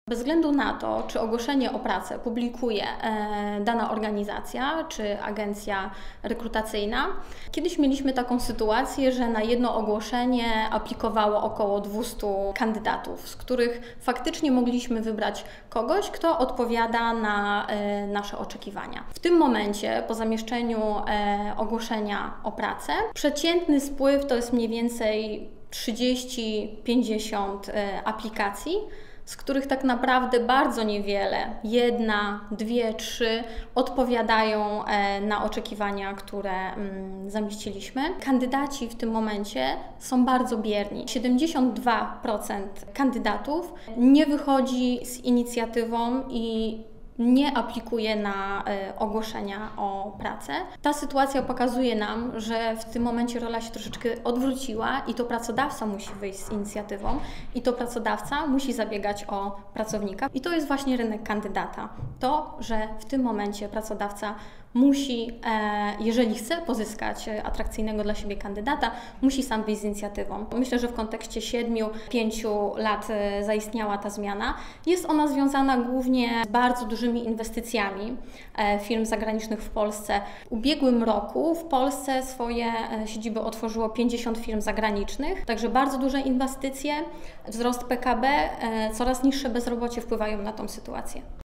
Bez względu na to, czy ogłoszenie o pracę publikuje dana organizacja czy agencja rekrutacyjna, kiedyś mieliśmy taką sytuację, że na jedno ogłoszenie aplikowało około 200 kandydatów, z których faktycznie mogliśmy wybrać kogoś, kto odpowiada na nasze oczekiwania. W tym momencie, po zamieszczeniu ogłoszenia o pracę, przeciętny spływ to jest mniej więcej 30-50 aplikacji, z których tak naprawdę bardzo niewiele, 1, 2, 3 odpowiadają na oczekiwania, które zamieściliśmy. Kandydaci w tym momencie są bardzo bierni. 72% kandydatów nie wychodzi z inicjatywą i nie aplikuje na ogłoszenia o pracę. Ta sytuacja pokazuje nam, że w tym momencie rola się troszeczkę odwróciła i to pracodawca musi wyjść z inicjatywą i to pracodawca musi zabiegać o pracownika. I to jest właśnie rynek kandydata. To, że w tym momencie pracodawca musi, jeżeli chce pozyskać atrakcyjnego dla siebie kandydata, musi sam wyjść z inicjatywą. Myślę, że w kontekście 7-5 lat zaistniała ta zmiana. Jest ona związana głównie z bardzo dużymi inwestycjami firm zagranicznych w Polsce. W ubiegłym roku w Polsce swoje siedziby otworzyło 50 firm zagranicznych, także bardzo duże inwestycje, wzrost PKB, coraz niższe bezrobocie wpływają na tą sytuację.